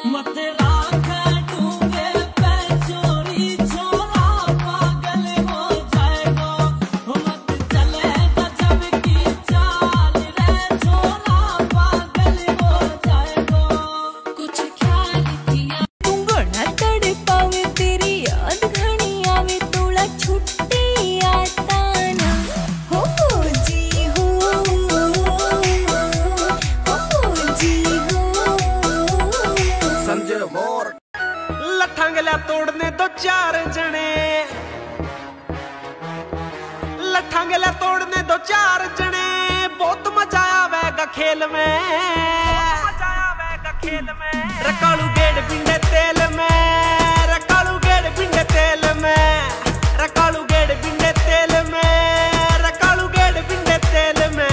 लठा तोड़ने दो चार जने, लठा गला तोड़ने दो चार जने, बहुत मजा आवेगा खेल में, मजा आवेगा खेल में। रकालू गेड़ पिंडे तेल में, रकालू गेड़ पिंडे तेल में, रकालू गेड़ पिंडे तेल में, रकालू गेड़ पिंडे तेल में।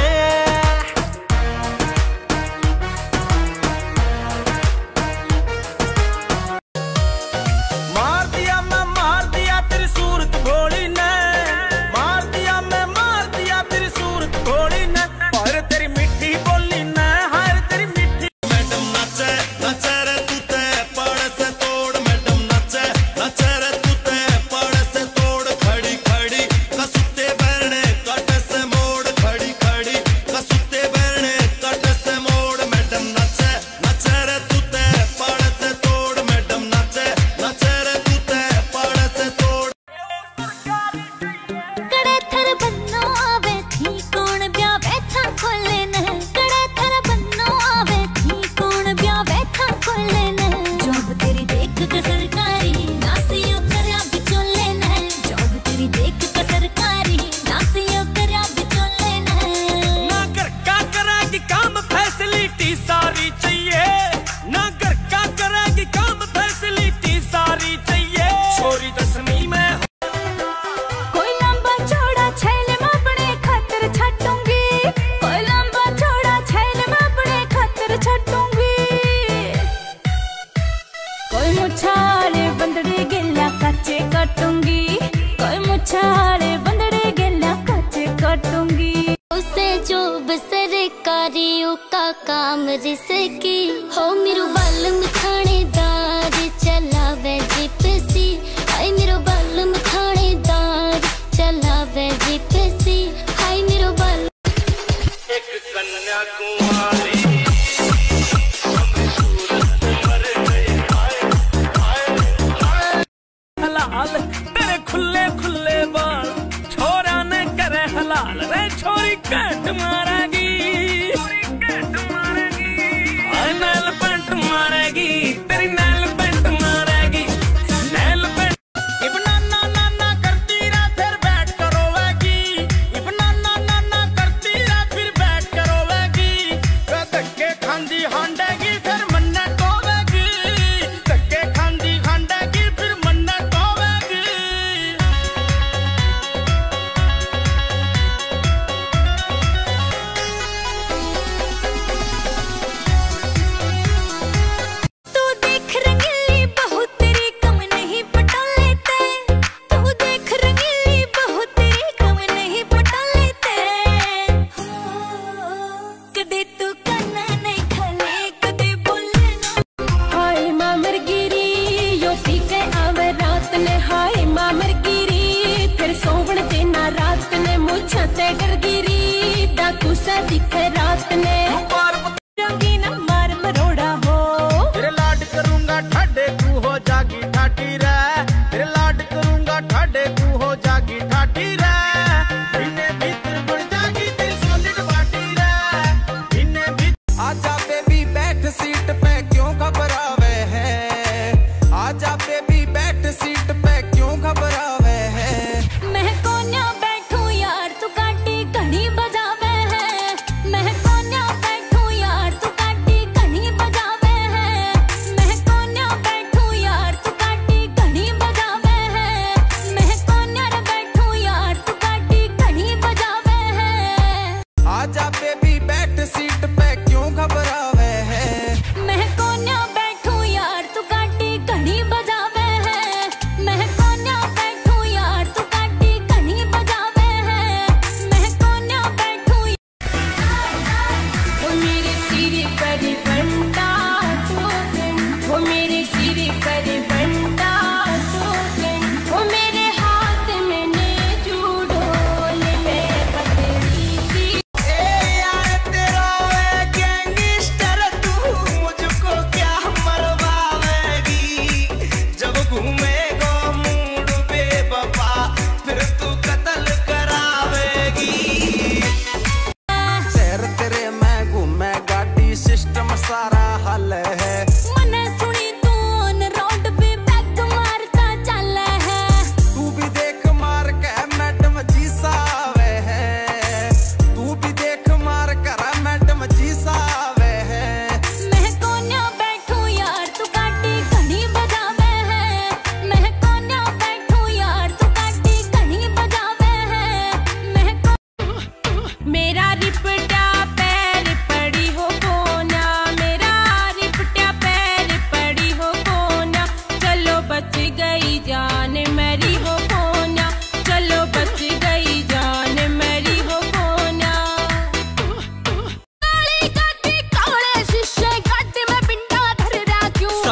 मुछाड़े बंदड़े गेला कच्चे कटूंगी, कोई मुछाड़े बंदड़े गेला कच्चे कटूंगी। उसे जो सरकारियों का काम रिसकी हो, मेरो बालम थानेदार चलावे जीपीसी, हाय मेरो बालम थानेदार चलावे जीपीसी, हाय मेरो बालम। एक कन्याकुमारी तेरे खुले खुले बाल छोरा ने करे हलाल रे, छोरी कट मारेगी, छोरी कट मारेगी।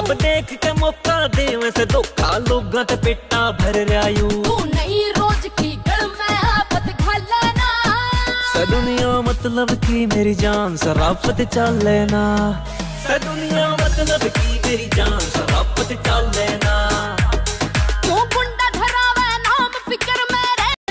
सब देख के मौका दे वैसे धोखा लोगां ते पेटा भर रहा तू नहीं रोज की गल में आफत घालना दुनिया मतलब की मेरी जान शराफत चल लेना दुनिया मतलब की मेरी जान शराफत चल लेना तू गुंडा धरावे नाम फिक्र में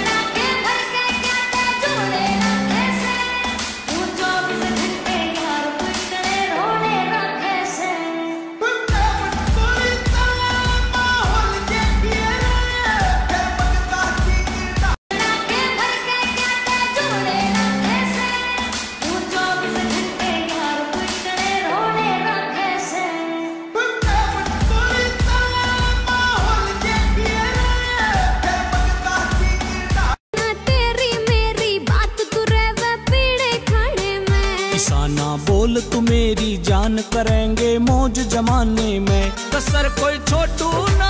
ना बोल तू मेरी जान करेंगे मौज जमाने में कसर कोई छोटू ना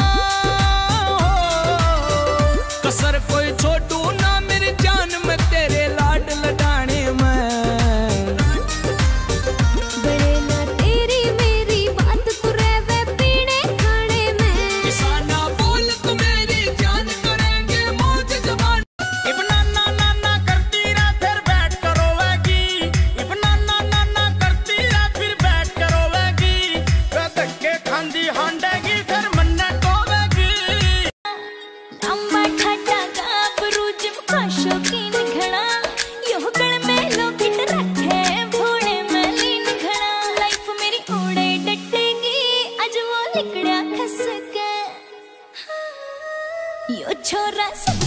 कसर कोई छोटू ना मेरी जान में तेरे लाड लडाने में बड़े ना तेरी मेरी बात तू रहवे पीने खाने में किसाना बोल तू मेरी जान करेंगे मौज जमाने इब्ना ना ना ना करती रहा फिर बैठ करोगी हांडेगी फिर मन्ने टोवेगी अम्मा ठाटा गाबरू जिम खाशो की निखड़ा यो गल में लोकिट रखे भोड़े में लीन खड़ा लाइफ मेरी ओड़े डटेगी आज वो लिकड़ा खस के यो छोरा सब